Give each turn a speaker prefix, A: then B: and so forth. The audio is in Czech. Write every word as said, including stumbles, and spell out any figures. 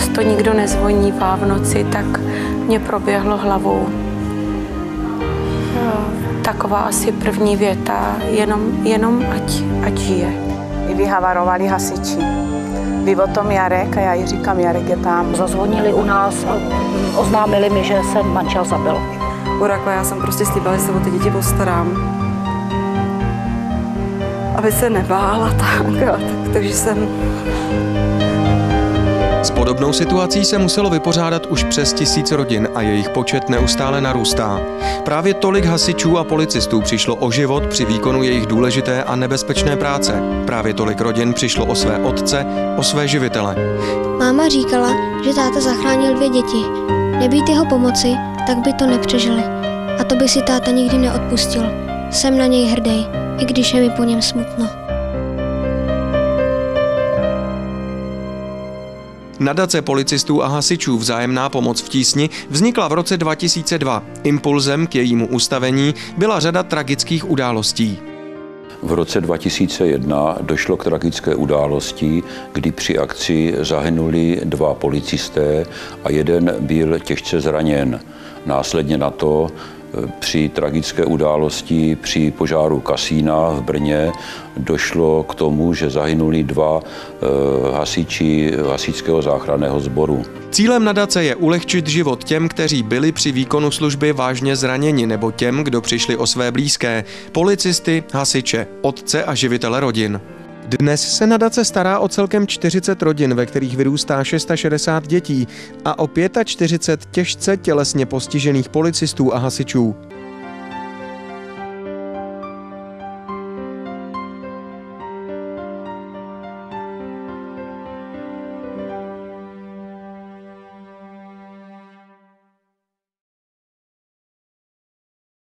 A: to nikdo nezvonívá v noci, tak mě proběhlo hlavou taková asi první věta, jenom, jenom ať, ať žije.
B: I vyhavarovali hasiči. Ví o tom Jarek a já jí říkám, Jarek je tam.
C: Zazvonili u nás a oznámili mi, že se manžel zabil.
D: Urakla, já jsem prostě slíbila, že se o ty děti postarám. Aby se nebála, tak, tak takže jsem...
E: S podobnou situací se muselo vypořádat už přes tisíc rodin a jejich počet neustále narůstá. Právě tolik hasičů a policistů přišlo o život při výkonu jejich důležité a nebezpečné práce. Právě tolik rodin přišlo o své otce, o své živitele.
F: Máma říkala, že táta zachránil dvě děti. Nebýt jeho pomoci, tak by to nepřežili. A to by si táta nikdy neodpustil. Jsem na něj hrdý, i když je mi po něm smutno.
E: Nadace policistů a hasičů Vzájemná pomoc v tísni vznikla v roce dva tisíce dva. Impulzem k jejímu ustavení byla řada tragických událostí.
G: V roce dva tisíce jedna došlo k tragické události, kdy při akci zahynuli dva policisté a jeden byl těžce zraněn. Následně na to při tragické události při požáru kasína v Brně došlo k tomu, že zahynuli dva hasiči hasičského záchranného sboru.
E: Cílem nadace je ulehčit život těm, kteří byli při výkonu služby vážně zraněni, nebo těm, kdo přišli o své blízké, policisty, hasiče, otce a živitele rodin. Dnes se nadace stará o celkem čtyřicet rodin, ve kterých vyrůstá šedesát šest dětí a o čtyřicet pět těžce tělesně postižených policistů a hasičů.